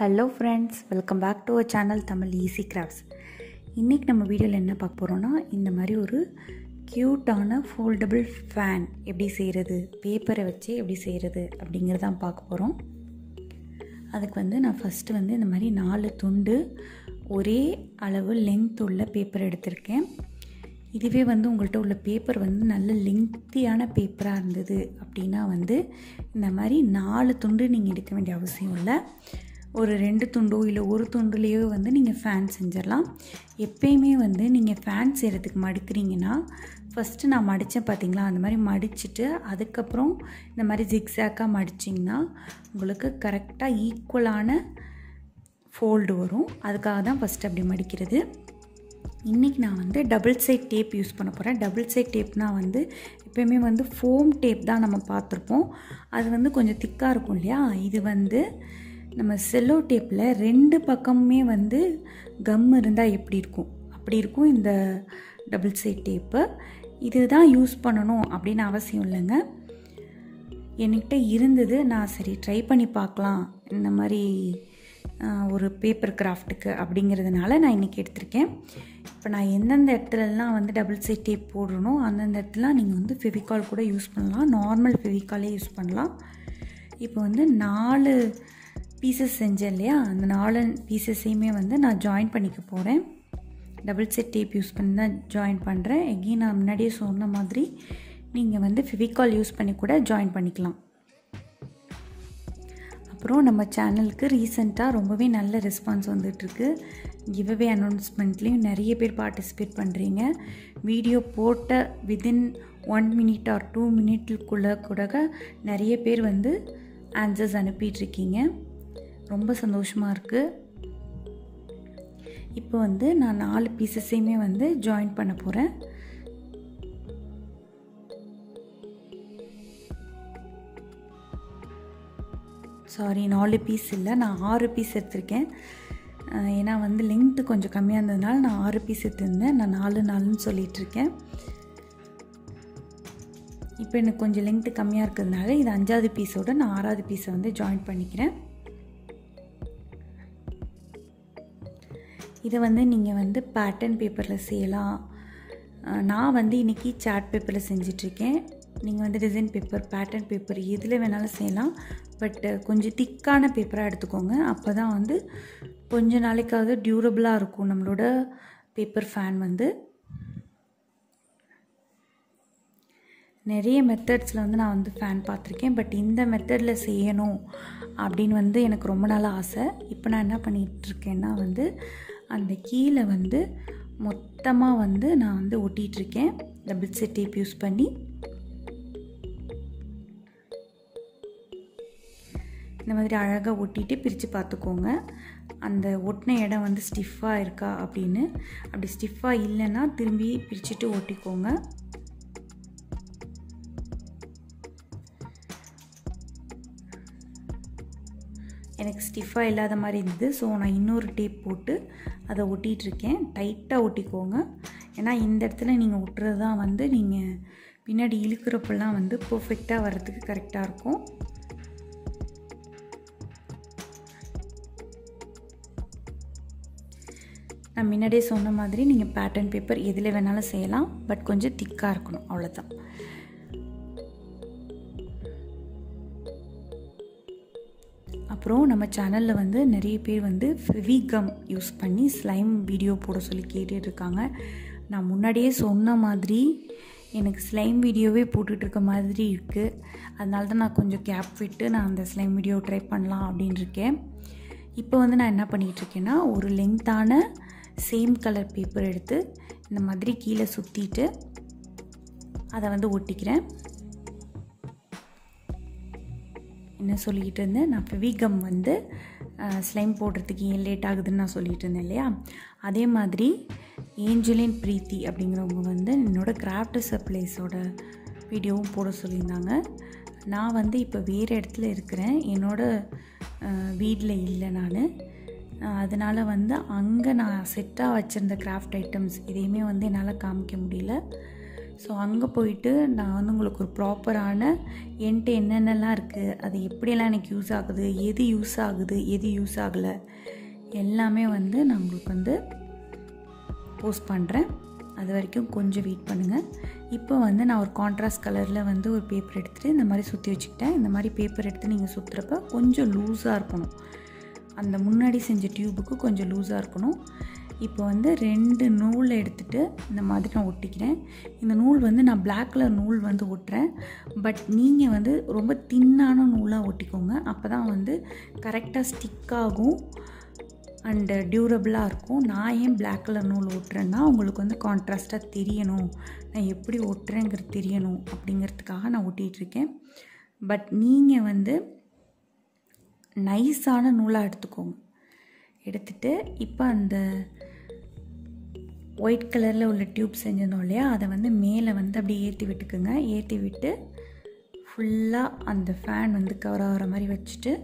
Hello friends, welcome back to our channel Tamil easy crafts. இன்றைக்கி நம்ம வீடியோவில் என்ன பார்க்க போகிறோன்னா, இந்த மாதிரி ஒரு க்யூட்டான ஃபோல்டபுள் ஃபேன் எப்படி செய்கிறது, பேப்பரை வச்சு எப்படி செய்கிறது அப்படிங்கிறதான் பார்க்க போகிறோம். அதுக்கு நான் ஃபஸ்ட்டு இந்த மாதிரி 4 துண்டு ஒரே அளவு லென்த் உள்ள பேப்பர் எடுத்திருக்கேன். இதுவே உங்கள்கிட்ட உள்ள பேப்பர் நல்ல லெங்க்த்தியான பேப்பராக இருந்தது அப்படின்னா இந்த மாதிரி 4 துண்டு நீங்கள் எடுக்க வேண்டிய அவசியம் இல்லை. ஒரு 2 துண்டோ இல்லை ஒரு துண்டுலேயோ நீங்கள் ஃபேன் செஞ்சிடலாம். எப்பயுமே நீங்கள் ஃபேன் செய்கிறதுக்கு மடிக்கிறீங்கன்னா, ஃபஸ்ட்டு நான் மடித்தேன் பார்த்தீங்களா, அந்த மாதிரி மடிச்சுட்டு அதுக்கப்புறம் இந்த மாதிரி ஜிக்ஸாக்காக மடிச்சிங்கன்னா உங்களுக்கு கரெக்டாக ஈக்குவலான ஃபோல்டு வரும். அதுக்காக தான் ஃபஸ்ட்டு அப்படி மடிக்கிறது. இன்றைக்கி நான் டபுள் சைட் டேப் யூஸ் பண்ண போகிறேன். டபுள் சைட் டேப்னால் எப்போயுமே ஃபோம் டேப் தான் நம்ம பார்த்துருப்போம். அது கொஞ்சம் திக்காக இருக்கும் இல்லையா. இது நம்ம செல்லோ டேப்பில் 2 பக்கமுமே கம் இருந்தால் எப்படி இருக்கும் அப்படி இருக்கும் இந்த டபுள் சைட் டேப்பு. இது தான் யூஸ் பண்ணணும் அப்படின்னு அவசியம் இல்லைங்க. என்கிட்ட இருந்தது, நான் சரி ட்ரை பண்ணி பார்க்கலாம் இந்த மாதிரி ஒரு பேப்பர் கிராஃப்ட்டுக்கு அப்படிங்கிறதுனால நான் இன்றைக்கி எடுத்திருக்கேன். இப்போ நான் எந்தெந்த இடத்துலலாம் டபுள் சைட் டேப் போடணும் அந்தந்த இடத்துலாம் நீங்கள் ஃபெவிகால் கூட யூஸ் பண்ணலாம். நார்மல் ஃபெவிகாலே யூஸ் பண்ணலாம். இப்போ 4 பீசஸ் செஞ்சேன் இல்லையா, அந்த 4 பீசஸையுமே நான் ஜாயின் பண்ணிக்க போகிறேன். டபுள் செட் டேப் யூஸ் பண்ணி தான் ஜாயின் பண்ணுறேன். எங்கேயும் நான் முன்னாடியே சொன்ன மாதிரி நீங்கள் ஃபெவிகால் யூஸ் பண்ணி கூட ஜாயின் பண்ணிக்கலாம். அப்புறம் நம்ம சேனலுக்கு ரீசெண்டாக ரொம்பவே நல்ல ரெஸ்பான்ஸ் வந்துட்டுருக்கு. கிவ்அவே அனௌன்ஸ்மெண்ட்லேயும் நிறைய பேர் பார்ட்டிசிபேட் பண்ணுறீங்க. வீடியோ போட்ட வித்தின் 1 minute or 2 minutesக்குள்ளே கூட நிறைய பேர் ஆன்சர்ஸ் அனுப்பிட்டுருக்கீங்க. ரொம்ப சந்தோஷமாக இருக்குது. இப்போ நான் 4 பீசஸையுமே ஜாயின் பண்ண போகிறேன். சாரி, 4 பீஸ் இல்லை, நான் 6 பீஸ் எடுத்திருக்கேன். ஏன்னா லெங்க்த்து கொஞ்சம் கம்மியாக இருந்ததுனால நான் 6 பீஸ் எடுத்திருந்தேன். நான் 4 சொல்லிகிட்ருக்கேன். இப்போ எனக்கு கொஞ்சம் லெங்க்த்து கம்மியாக இருக்கிறதுனால இது 5வது பீஸோடு நான் 6வது பீஸை ஜாயின் பண்ணிக்கிறேன். இதை நீங்கள் பேட்டர்ன் பேப்பரில் செய்யலாம். நான் இன்றைக்கி சார்ட் பேப்பரில் செஞ்சிட்ருக்கேன். நீங்கள் டிசைன் பேப்பர், பேட்டர்ன் பேப்பர் எதில் வேணாலும் செய்யலாம். பட் கொஞ்சம் திக்கான பேப்பராக எடுத்துக்கோங்க. அப்போ தான் கொஞ்ச நாளைக்காவது டியூரபிளாக இருக்கும் நம்மளோட பேப்பர் ஃபேன். நிறைய மெத்தட்ஸில் நான் ஃபேன் பார்த்துருக்கேன். பட் இந்த மெத்தடில் செய்யணும் அப்படின்னு எனக்கு ரொம்ப நாள் ஆசை. இப்போ நான் என்ன பண்ணிகிட்ருக்கேன்னா அந்த கீழே மொத்தமாக நான் ஒட்டிகிட்ருக்கேன் டபுள் செட் டேப் யூஸ் பண்ணி. இந்த மாதிரி அழகாக ஒட்டிட்டு பிரித்து பார்த்துக்கோங்க. அந்த ஒட்டின இடம் ஸ்டிஃபாக இருக்கா அப்படின்னு. அப்படி ஸ்டிஃபாக இல்லைன்னா திரும்பி பிரிச்சுட்டு ஒட்டிக்கோங்க. எனக்கு ஸ்டிஃபாக இல்லாத மாதிரி இருந்தது. ஸோ நான் இன்னொரு டேப் போட்டு அதை ஒட்டிகிட்ருக்கேன். டைட்டாக ஒட்டிக்கோங்க. ஏன்னா இந்த இடத்துல நீங்கள் ஒட்டுறது தான் நீங்கள் பின்னாடி இழுக்கிறப்பெல்லாம் பர்ஃபெக்டாக வர்றதுக்கு கரெக்டாக இருக்கும். நான் முன்னாடியே சொன்ன மாதிரி நீங்கள் பேட்டர்ன் பேப்பர் எதில் வேணாலும் செய்யலாம். பட் கொஞ்சம் திக்காக இருக்கணும், அவ்வளோதான். அப்புறம் நம்ம சேனலில் நிறைய பேர் ஃபெவிகம் யூஸ் பண்ணி ஸ்லைம் வீடியோ போட சொல்லி கேட்டுட்ருக்காங்க. நான் முன்னாடியே சொன்ன மாதிரி எனக்கு ஸ்லைம் வீடியோவே போட்டுட்ருக்க மாதிரி இருக்குது. அதனால தான் நான் கொஞ்சம் கேப் விட்டு நான் அந்த ஸ்லைம் வீடியோ ட்ரை பண்ணலாம் அப்படின்னு இருக்கேன். இப்போ நான் என்ன பண்ணிகிட்ருக்கேன்னா, ஒரு லெங்க்த்தான சேம் கலர் பேப்பர் எடுத்து இந்த மாதிரி கீழே சுற்றிட்டு அதை ஒட்டிக்கிறேன். என்ன சொல்லிகிட்டு இருந்தேன், நான் ஃபெவிகம் ஸ்லைம் போடுறதுக்கு ஏன் லேட் ஆகுதுன்னு நான் சொல்லிகிட்டு இருந்தேன் இல்லையா. அதே மாதிரி ஏஞ்சலின் பிரீத்தி அப்படிங்கிறவங்க என்னோடய கிராஃப்ட் சப்ளைஸோட வீடியோவும் போட சொல்லியிருந்தாங்க. நான் இப்போ வேறு இடத்துல இருக்கிறேன், என்னோடய வீட்டில் இல்லை நான். அதனால் அங்கே நான் செட்டாக வச்சுருந்த கிராஃப்ட் ஐட்டம்ஸ் இதையுமே என்னால் காமிக்க முடியல. ஸோ அங்கே போயிட்டு நான் வந்து உங்களுக்கு ஒரு ப்ராப்பரான என்கிட்ட என்னென்னலாம் இருக்குது, அது எப்படியெல்லாம் எனக்கு யூஸ் ஆகுது, எது யூஸ் ஆகுது, எது யூஸ் ஆகலை எல்லாமே வந்து நான் உங்களுக்கு வந்து போஸ்ட் பண்ணுறேன். அது வரைக்கும் கொஞ்சம் வெயிட் பண்ணுங்கள். இப்போ வந்து நான் ஒரு கான்ட்ராஸ்ட் கலரில் வந்து ஒரு பேப்பர் எடுத்துகிட்டு இந்த மாதிரி சுற்றி வச்சுக்கிட்டேன். இந்த மாதிரி பேப்பர் எடுத்து நீங்கள் சுற்றுறப்ப கொஞ்சம் லூஸாக இருக்கணும். அந்த முன்னாடி செஞ்ச டியூபுக்கு கொஞ்சம் லூஸாக இருக்கணும். இப்போ வந்து 2 நூல் எடுத்துகிட்டு இந்த மாதிரி நான் ஒட்டிக்கிறேன். இந்த நூல் வந்து நான் பிளாக் கலர் நூல் வந்து ஒட்டுறேன். பட் நீங்கள் வந்து ரொம்ப தின்னான நூலாக ஒட்டிக்கோங்க. அப்போ தான் வந்து கரெக்டாக ஸ்டிக் ஆகும் அண்டு டியூரபிளாக இருக்கும். நான் ஏன் பிளாக் கலர் நூல் ஒட்டுறேன்னா உங்களுக்கு வந்து கான்ட்ராஸ்ட்டாக தெரியணும், நான் எப்படி ஒட்டுறேங்கிறது தெரியணும் அப்படிங்கிறதுக்காக நான் ஒட்டிகிட்ருக்கேன். பட் நீங்கள் வந்து நைஸான நூலாக எடுத்துக்கோங்க. எடுத்துகிட்டு இப்போ அந்த ஒயிட் கலரில் உள்ள டியூப் செஞ்சிருந்தோம் இல்லையா, அதை வந்து மேலே வந்து அப்படியே ஏற்றி விட்டுக்குங்க. ஏற்றி விட்டு ஃபுல்லாக அந்த ஃபேன் வந்து கவர் ஆகிற மாதிரி வச்சுட்டு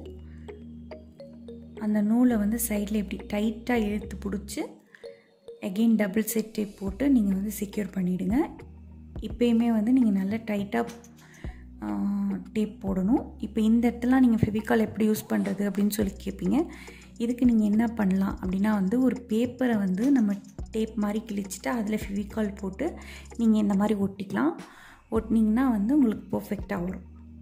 அந்த நூலை வந்து சைடில் இப்படி டைட்டாக இழுத்து பிடிச்சி அகெயின் டபுள் செட் டேப் போட்டு நீங்கள் வந்து செக்யூர் பண்ணிவிடுங்க. இப்போயுமே வந்து நீங்கள் நல்லா டைட்டாக டேப் போடணும். இப்போ இந்த இடத்துல நீங்கள் ஃபெவிகால் எப்படி யூஸ் பண்ணுறது அப்படின்னு சொல்லி கேட்பீங்க. இதுக்கு நீங்கள் என்ன பண்ணலாம் அப்படின்னா வந்து ஒரு பேப்பரை வந்து நம்ம டேப் மாதிரி கிழிச்சிட்டு அதில் ஃபெவிகால் போட்டு நீங்கள் இந்த மாதிரி ஒட்டிக்கலாம். ஒட்டினீங்கன்னா வந்து உங்களுக்கு பர்ஃபெக்டாக வரும்.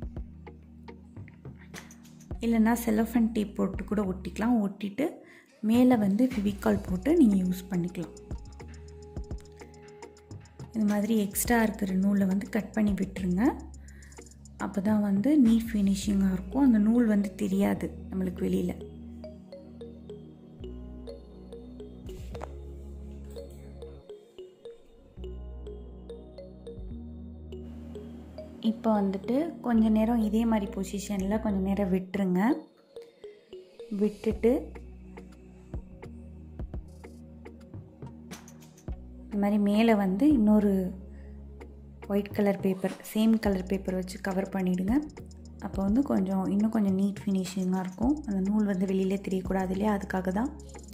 இல்லைன்னா செலோஃபேன் டேப் போட்டு கூட ஒட்டிக்கலாம். ஒட்டிட்டு மேலே வந்து ஃபெவிகால் போட்டு நீங்கள் யூஸ் பண்ணிக்கலாம். இந்த மாதிரி எக்ஸ்ட்ரா இருக்கிற நூலை வந்து கட் பண்ணி விட்டுருங்க. அப்போ தான் வந்து நீட் ஃபினிஷிங்காக இருக்கும். அந்த நூல் வந்து தெரியாது நம்மளுக்கு வெளியில். இப்போ வந்துட்டு கொஞ்ச நேரம் இதே மாதிரி பொசிஷனில் கொஞ்சம் நேரம் விட்டுருங்க. விட்டுட்டு இந்த மாதிரி மேலே வந்து இன்னொரு white colour paper, same colour paper வச்சு கவர் பண்ணிவிடுங்க. அப்போ வந்து இன்னும் கொஞ்சம் நீட் ஃபினிஷிங்காக இருக்கும். அந்த நூல் வந்து வெளியிலே தெரியக்கூடாது இல்லையா, அதுக்காக தான்.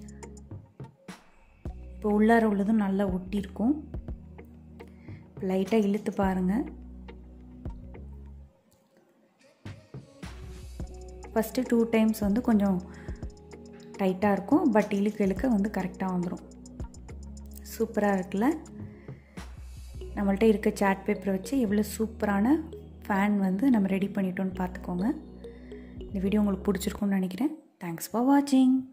இப்போ உள்ளார உள்ளதும் நல்லா ஒட்டியிருக்கும். லைட்டாக இழுத்து பாருங்கள். ஃபஸ்ட்டு 2 டைம்ஸ் வந்து கொஞ்சம் டைட்டாக இருக்கும். பட் இழுக்க வந்து கரெக்டாக வந்துடும். சூப்பராக இருக்குல்ல? நம்மள்ட்ட இருக்க சார்ட் பேப்பரை வச்சு எவ்வளோ சூப்பரான ஃபேன் வந்து நம்ம ரெடி பண்ணிட்டோன்னு பார்த்துக்கோங்க. இந்த வீடியோ உங்களுக்கு பிடிச்சிருக்குன்னு நினைக்கிறேன். தேங்க்ஸ் ஃபார் வாட்சிங்.